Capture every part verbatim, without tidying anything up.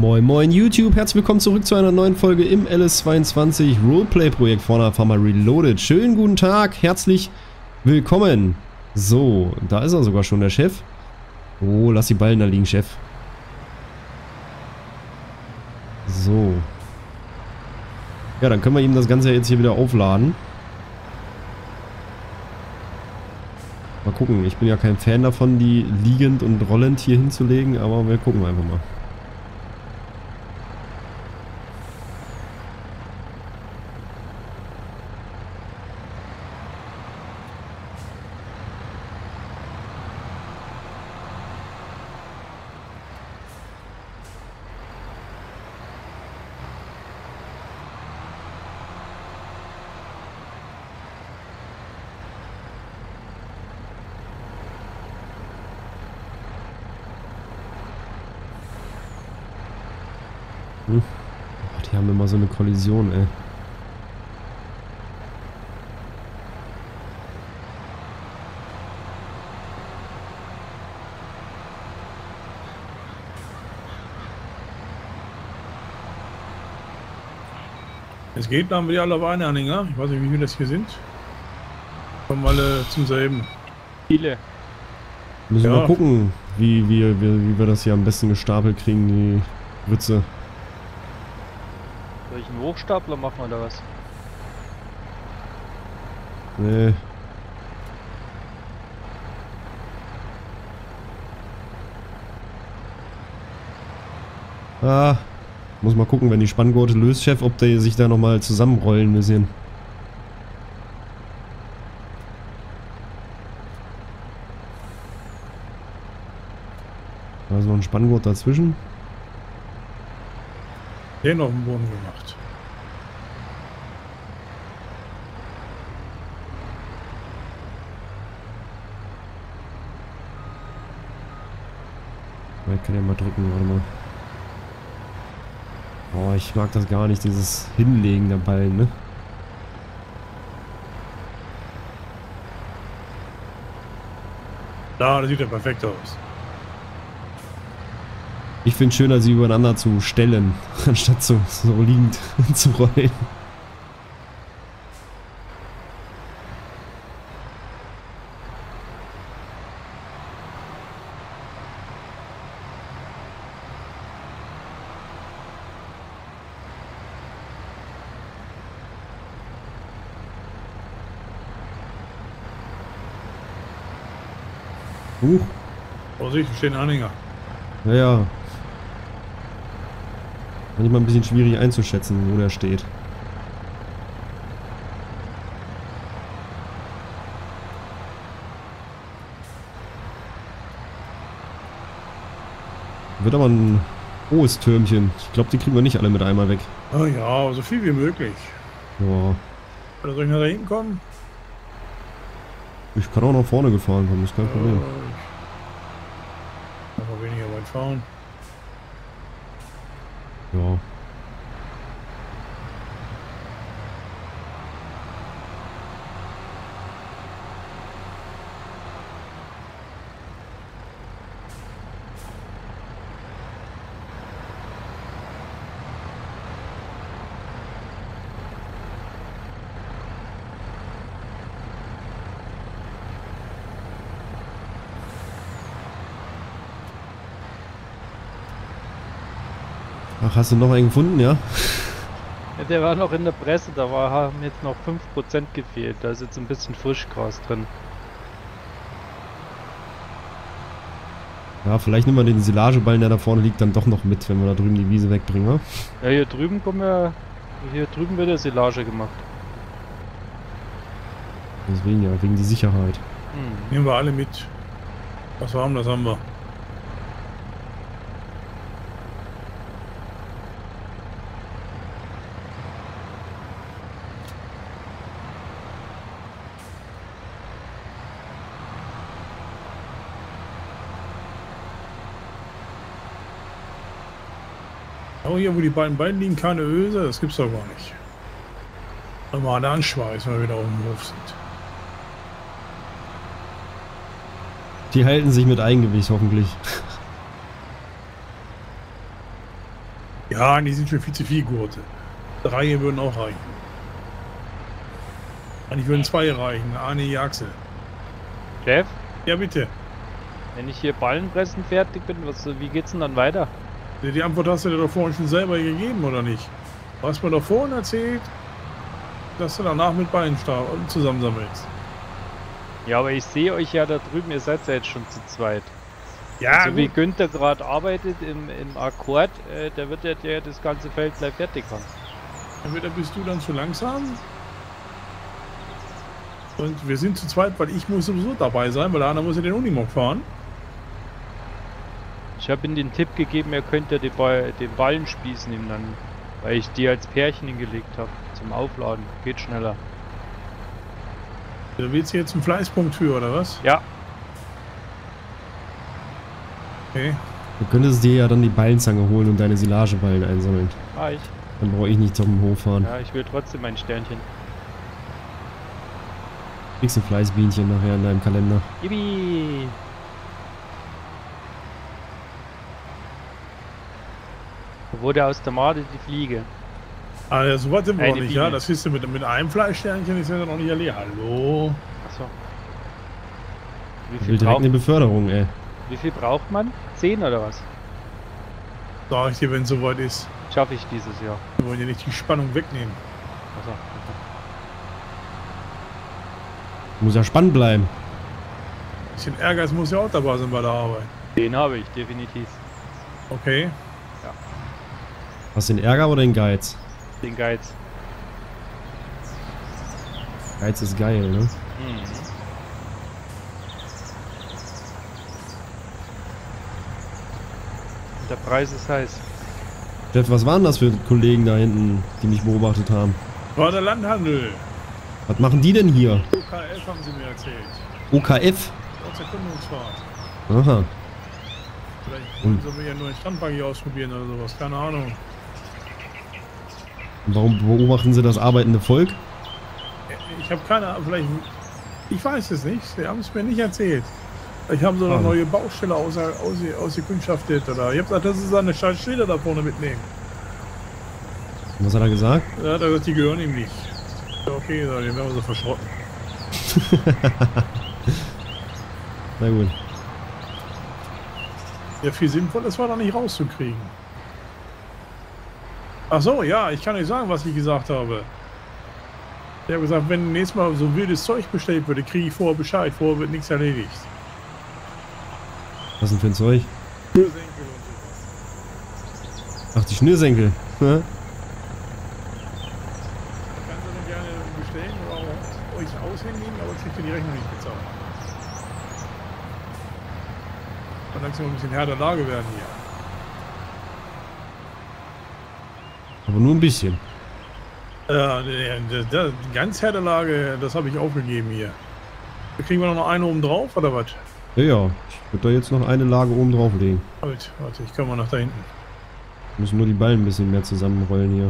Moin Moin YouTube, herzlich willkommen zurück zu einer neuen Folge im L S zweiundzwanzig Roleplay Projekt von Farmer Reloaded. Schönen guten Tag, herzlich willkommen. So, da ist er sogar schon, der Chef. Oh, lass die Ballen da liegen, Chef. So. Ja, dann können wir ihm das Ganze jetzt hier wieder aufladen. Mal gucken, ich bin ja kein Fan davon, die liegend und rollend hier hinzulegen, aber wir gucken einfach mal. Hm. Oh, die haben immer so eine Kollision, ey. Es geht, dann haben wir alle auf einen Anhänger. Ich weiß nicht, wie viele das hier sind. Kommen alle zum selben. Viele. Müssen wir Ja. mal gucken, wie, wie, wie, wie wir das hier am besten gestapelt kriegen, die Ritze. Soll ich einen Hochstapler machen oder was? Nee. Ah. Muss mal gucken, wenn die Spanngurte löst, Chef, ob der sich da nochmal zusammenrollen ein bisschen. Da ist noch ein Spanngurt dazwischen. Den auf den Boden gemacht. Ich kann ja mal drücken, warte mal. Oh, ich mag das gar nicht, dieses Hinlegen der Ballen, ne? Da, das sieht ja perfekt aus. Ich finde es schöner, sie übereinander zu stellen, anstatt so, so liegend zu rollen. Huch. Vorsicht, stehen Anhänger. Ja, ja. Manchmal ein bisschen schwierig einzuschätzen, wo der steht. Wird aber ein hohes Türmchen. Ich glaube, die kriegen wir nicht alle mit einmal weg. Oh ja, so viel wie möglich. Ja. Oder soll ich nach da hinten kommen? Ich kann auch nach vorne gefahren kommen, ist kein Problem. Aber weniger weit fahren. Ja. Ach, hast du noch einen gefunden, ja? Ja, der war noch in der Presse, da war, haben jetzt noch fünf Prozent gefehlt. Da ist jetzt ein bisschen Frischgras drin. Ja, vielleicht nehmen wir den Silageballen, der da vorne liegt, dann doch noch mit, wenn wir da drüben die Wiese wegbringen, wa? Ja, hier drüben kommen wir, hier drüben wird ja Silage gemacht. Deswegen ja, wegen die Sicherheit. Hm. Nehmen wir alle mit. Was wir haben, das haben wir. Aber hier, wo die beiden Beine liegen, keine Öse, das gibt's doch gar nicht. Aber da anschweißen, wenn wir wieder auf dem Hof sind. Die halten sich mit Eigengewicht hoffentlich. Ja, die sind schon viel zu viel Gurte. Drei würden auch reichen. Eigentlich würden zwei reichen. Arne, die Achse. Chef, Ja, bitte. wenn ich hier Ballenpressen fertig bin, was, wie geht's denn dann weiter? Die Antwort hast du dir doch vorhin schon selber gegeben, oder nicht? Du hast mir doch vorhin erzählt, dass du danach mit Ballenstab zusammensammelst. Ja, aber ich sehe euch ja da drüben, ihr seid ja jetzt schon zu zweit. Ja, So wie gut. Günther gerade arbeitet im, im Akkord, äh, der wird ja der das ganze Feld gleich fertig haben. Entweder bist du dann zu langsam. Und wir sind zu zweit, weil ich muss sowieso dabei sein, weil der andere muss ja den Unimog fahren. Ich habe ihm den Tipp gegeben, er könnte die Ball, den Ballenspieß nehmen, dann, weil ich die als Pärchen hingelegt habe zum Aufladen. Geht schneller. Da willst du jetzt einen Fleißpunkt für, oder was? Ja, Okay. Du könntest dir ja dann die Ballenzange holen und deine Silageballen einsammeln. mach ich. Dann brauche ich nicht zum Hof fahren. Ja, ich will trotzdem ein Sternchen. Kriegst ein Fleißbienchen nachher in deinem Kalender. Yippie! Da wurde aus der Made die Fliege. Also, so weit sind wir Hey, noch die nicht, ja? Biene. Das ist du mit, mit einem Fleischsternchen ist ja noch nicht erledigt. Hallo? Achso. Wie Ich will viel, direkt braucht, eine Beförderung, ey. wie viel braucht man? Zehn oder was? Sag ich dir, wenn es soweit ist. Schaffe ich dieses Jahr. Wir wollen ja nicht die Spannung wegnehmen. Achso. Muss ja spannend bleiben. Ein bisschen Ehrgeiz muss ja auch dabei sein bei der Arbeit. Den habe ich, definitiv. Okay. Hast du den Ärger oder den Geiz? Den Geiz. Geiz ist geil, ne? Mhm. Und der Preis ist heiß. Chef, was waren das für Kollegen da hinten, die mich beobachtet haben? War der Landhandel. Was machen die denn hier? O K F haben sie mir erzählt. O K F? Trotz Erkundungsfahrt. Aha. Vielleicht wollen sie mir ja nur einen Strandpark hier ausprobieren oder sowas. Keine Ahnung. Und warum beobachten sie das arbeitende Volk? Ich habe keine Ahnung. Vielleicht. Ich weiß es nicht. Sie haben es mir nicht erzählt. Vielleicht haben sie noch Ah. neue Baustelle aus, aus, ausgekundschaftet. Oder ich habe gesagt, dass sie seine scheiß Schilder da vorne mitnehmen. Was hat er gesagt? Ja, hat er gesagt, die gehören ihm nicht. Ja, okay, so, den werden wir so verschrotten. Na gut. Ja, viel Sinnvolles war da nicht rauszukriegen. Ach so, ja, ich kann euch sagen, was ich gesagt habe. Ich habe gesagt, wenn nächstes Mal so wildes Zeug bestellt würde, kriege ich vorher Bescheid. Vorher wird nichts erledigt. Was denn für ein Zeug? Schnürsenkel und sowas. Ach, die Schnürsenkel. Hä? Kannst du dann gerne bestellen oder auch euch aushändigen, aber kriegt ihr die Rechnung nicht bezahlt. Und dann langsam ein bisschen härter Lage werden hier. Aber nur ein bisschen. Ja, der, der, der, die ganz harte Lage, das habe ich aufgegeben hier. Da kriegen wir noch eine oben drauf, oder was? Ja, ja. Ich würde da jetzt noch eine Lage oben drauflegen. Halt, warte, ich komme mal nach da hinten. Müssen nur die Ballen ein bisschen mehr zusammenrollen hier.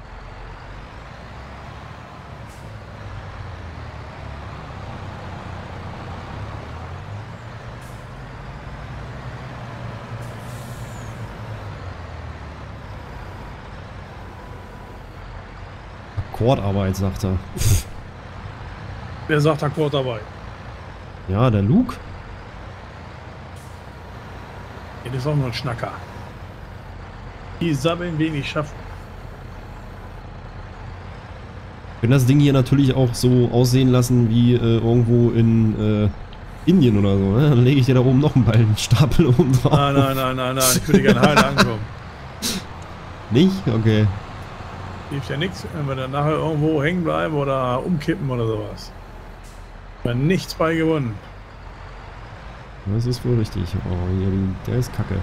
Akkordarbeit, sagt er. Wer sagt Akkord dabei? Ja, der Luke. Ja, das ist auch nur ein Schnacker. Die sabbeln wenig schaffen. Wir können das Ding hier natürlich auch so aussehen lassen wie äh, irgendwo in äh, Indien oder so. Ne? Dann lege ich dir da oben noch einen Ballenstapel oben drauf. Nein, nein, nein, nein, nein, ich würde gerne heil ankommen. Nicht? Okay. Hilft ja nichts, wenn wir dann nachher irgendwo hängen bleiben oder umkippen oder sowas. Wir haben nichts bei gewonnen. Das ist wohl richtig. Oh, hier, die, der ist kacke.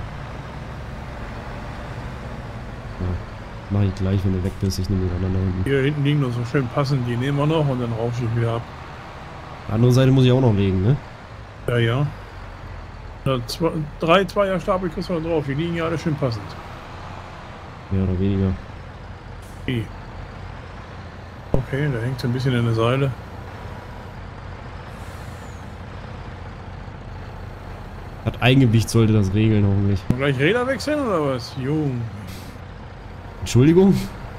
Ja, mach ich gleich, wenn du weg bist. Ich nehme den anderen da hinten. Hier hinten liegen noch so schön passend, die nehmen wir noch und dann rausche ich wieder ab. Die andere Seite muss ich auch noch legen, ne? Ja, ja. ja zwei, drei Zweierstapel kriegst du noch drauf, die liegen ja alle schön passend. Mehr oder weniger. Okay, okay, da hängt so ein bisschen an der Seile. Hat Eigengewicht sollte das regeln, hoffentlich. Und gleich Räder wechseln oder was? Jung. Entschuldigung?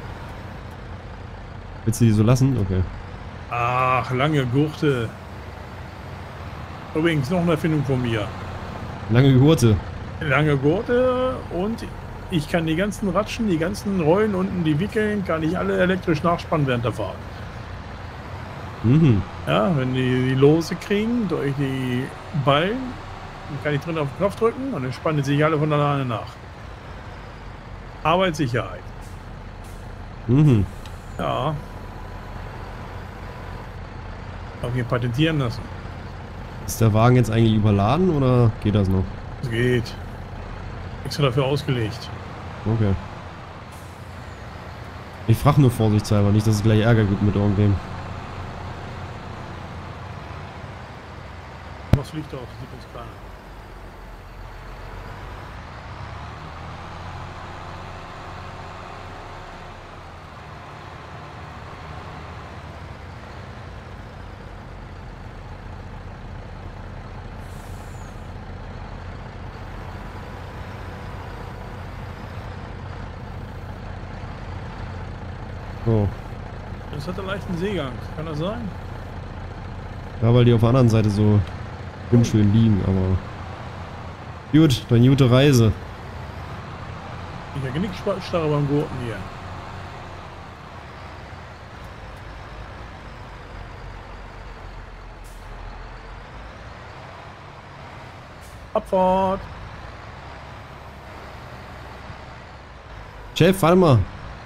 Willst du die so lassen? Okay. Ach, lange Gurte. Übrigens noch eine Erfindung von mir. Lange Gurte. Lange Gurte und ich kann die ganzen Ratschen, die ganzen Rollen unten, die wickeln, kann ich alle elektrisch nachspannen während der Fahrt. Mhm. Ja, wenn die, die Lose kriegen durch die Ballen, dann kann ich drin auf den Knopf drücken und dann spannen sich alle von alleine nach. Arbeitssicherheit. Mhm. Ja. Auch hier patentieren lassen. Ist der Wagen jetzt eigentlich überladen oder geht das noch? Es geht. Extra dafür ausgelegt. Okay. Ich frage nur vorsichtshalber, nicht, dass es gleich Ärger gibt mit irgendwem. Was fliegt da auf? Sieht uns keiner. So. Das hat einen leichten Seegang. Kann das sein? Ja, weil die auf der anderen Seite so unschön liegen, aber... Gut, dann gute Reise. Ich habe Genickstarre beim Gurten hier. Abfahrt! Chef, warte mal.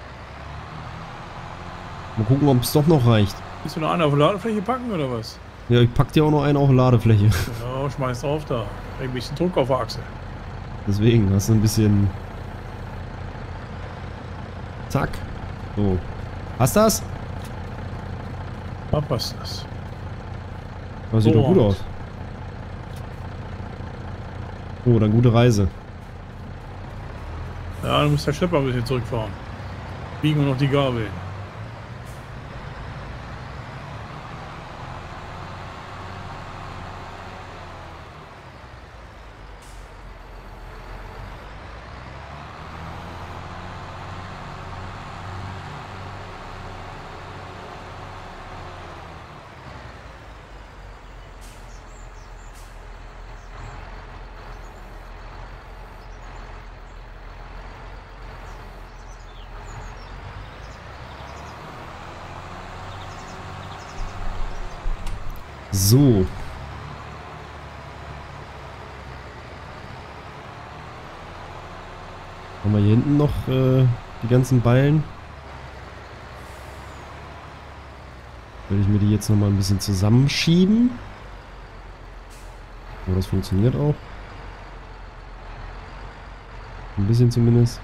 Mal gucken, ob es doch noch reicht. Willst du noch eine auf die Ladefläche packen oder was? Ja, ich pack dir auch noch einen auf die Ladefläche. Genau, schmeiß drauf da. Ein bisschen Druck auf der Achse. Deswegen, hast du ein bisschen... Zack. So. Hast das? Da passt das. Das sieht So. doch gut aus. So, dann gute Reise. Ja, du musst der Schlepper ein bisschen zurückfahren. Biegen wir noch die Gabel. So. Haben wir hier hinten noch äh, die ganzen Ballen? Will ich mir die jetzt noch mal ein bisschen zusammenschieben? Oh, das funktioniert auch. Ein bisschen zumindest.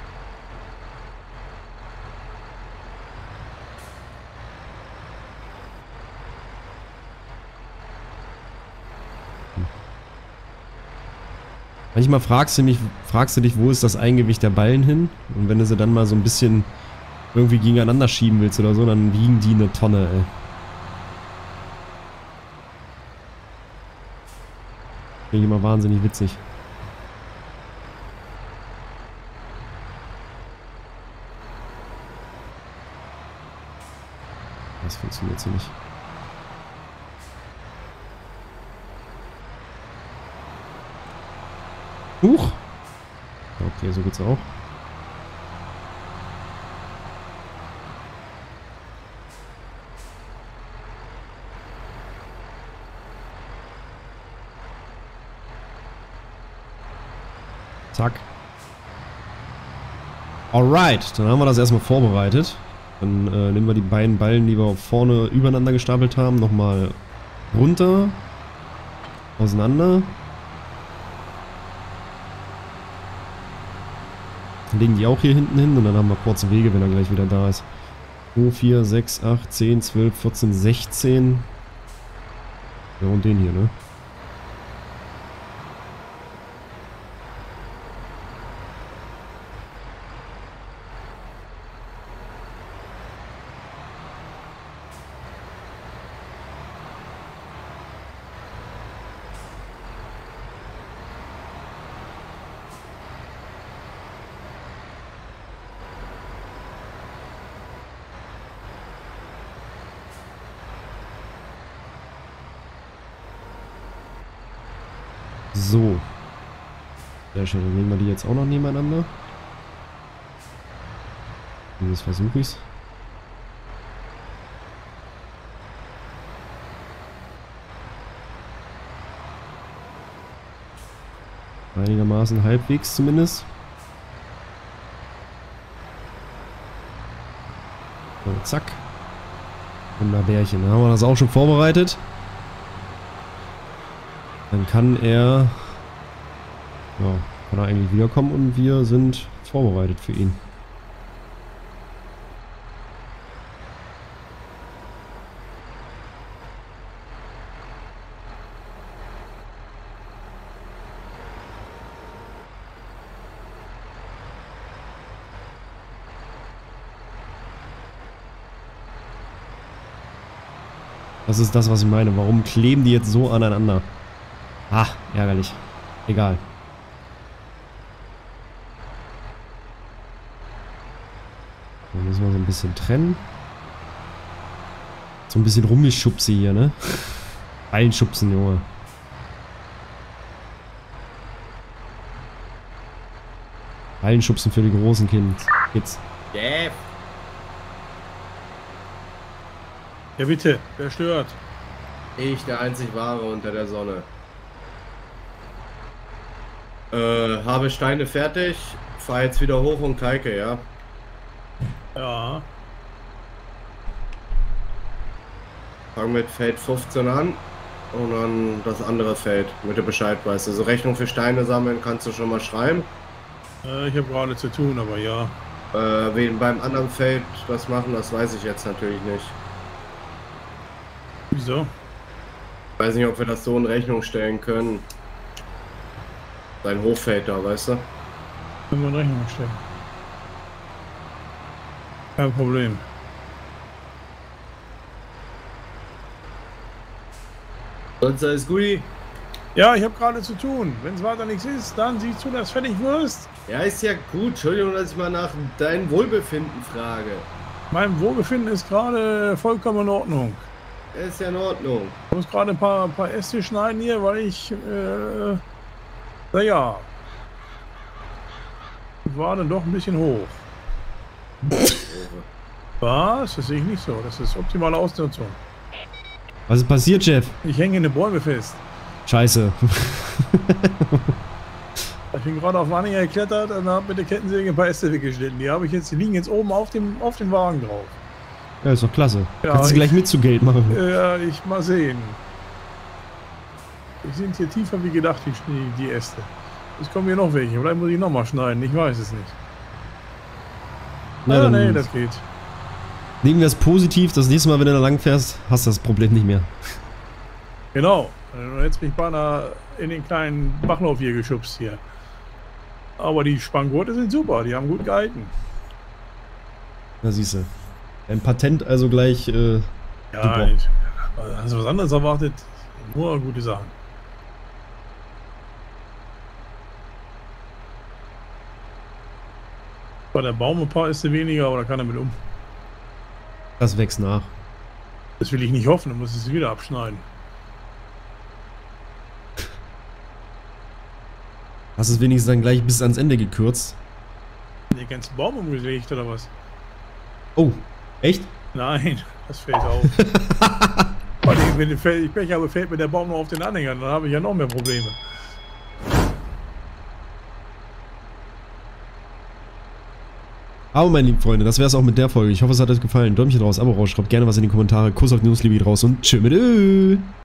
Manchmal fragst du mich, fragst du dich, wo ist das Eigengewicht der Ballen hin? Und wenn du sie dann mal so ein bisschen irgendwie gegeneinander schieben willst oder so, dann wiegen die eine Tonne, ey. Finde ich immer wahnsinnig witzig. Das funktioniert so nicht. Huch! Okay, so geht's auch. Zack. Alright, dann haben wir das erstmal vorbereitet. Dann äh, nehmen wir die beiden Ballen, die wir vorne übereinander gestapelt haben, nochmal runter, auseinander. Legen die auch hier hinten hin und dann haben wir kurze Wege, wenn er gleich wieder da ist. zwei, vier, sechs, acht, zehn, zwölf, vierzehn, sechzehn. Ja, und den hier, ne? So. Sehr schön, dann nehmen wir die jetzt auch noch nebeneinander. Und jetzt versuche ich's. Einigermaßen halbwegs zumindest. So, zack. Wunderbärchen. Dann haben wir das auch schon vorbereitet. Dann kann er... Ja, kann er eigentlich wiederkommen und wir sind vorbereitet für ihn. Das ist das, was ich meine. Warum kleben die jetzt so aneinander? Ah, ärgerlich. Egal. Dann müssen wir so ein bisschen trennen. So ein bisschen rumgeschubse hier, ne? Einschubsen, Junge. Einschubsen für die großen Kinder. Kids. Yeah. Ja bitte, wer stört? Ich, der einzig wahre unter der Sonne. Äh, habe Steine fertig, fahr jetzt wieder hoch und kalke, ja? Ja. Fang mit Feld fünfzehn an und dann das andere Feld, damit du Bescheid weißt. Also Rechnung für Steine sammeln kannst du schon mal schreiben. Äh, ich habe gerade zu tun, aber ja. Äh, wen beim anderen Feld das machen, das weiß ich jetzt natürlich nicht. Wieso? Ich weiß nicht, ob wir das so in Rechnung stellen können. Dein Hochfeld da, weißt du? Können wir in Rechnung stellen. Kein Problem. Sonst alles gut? Ja, ich habe gerade zu tun. Wenn es weiter nichts ist, dann siehst du, dass fertig wirst. Ja, ist ja gut. Entschuldigung, dass ich mal nach deinem Wohlbefinden frage. Mein Wohlbefinden ist gerade vollkommen in Ordnung. Ist ja in Ordnung. Ich muss gerade ein paar, ein paar Äste schneiden hier, weil ich, äh, naja, war dann doch ein bisschen hoch. Was? Das sehe ich nicht so. Das ist optimale Ausnutzung. Was ist passiert, Chef? Ich hänge in den Bäume fest. Scheiße. Ich bin gerade auf den Anhänger geklettert und habe mit der Kettensäge ein paar Äste weggeschnitten. Die habe ich jetzt, die liegen jetzt oben auf dem, auf dem Wagen drauf. Ja, ist doch klasse. Ja, Kannst du gleich mit zu Geld machen. Ja, ich mal sehen. Die sind hier tiefer wie gedacht, die, die Äste. Es kommen hier noch welche. Vielleicht muss ich noch mal schneiden. Ich weiß es nicht. Na, ah, dann nee, das geht. Nehmen wir es positiv. Das nächste Mal, wenn du da lang fährst, hast du das Problem nicht mehr. Genau. Jetzt bin ich beinahe in den kleinen Bachlauf hier geschubst hier. Aber die Spanngurte sind super. Die haben gut gehalten. Da siehst du. Ein Patent also gleich, äh, Ja, super. ich, hast du was anderes erwartet? Nur gute Sachen. Bei der Baum ein paar ist sie weniger, aber da kann er mit um. Das wächst nach. Das will ich nicht hoffen, dann muss ich sie wieder abschneiden. Hast es wenigstens dann gleich bis ans Ende gekürzt? Den ganzen Baum umgelegt oder was? Oh, echt? Nein, das fällt auf. Weil ich, wenn ich Pech habe, fällt mir der Baum nur auf den Anhänger, dann habe ich ja noch mehr Probleme. Aber meine lieben Freunde, das wäre es auch mit der Folge. Ich hoffe, es hat euch gefallen. Däumchen raus, Abo raus, schreibt gerne was in die Kommentare. Kuss auf die Nussliebe raus und tschö mit Ö.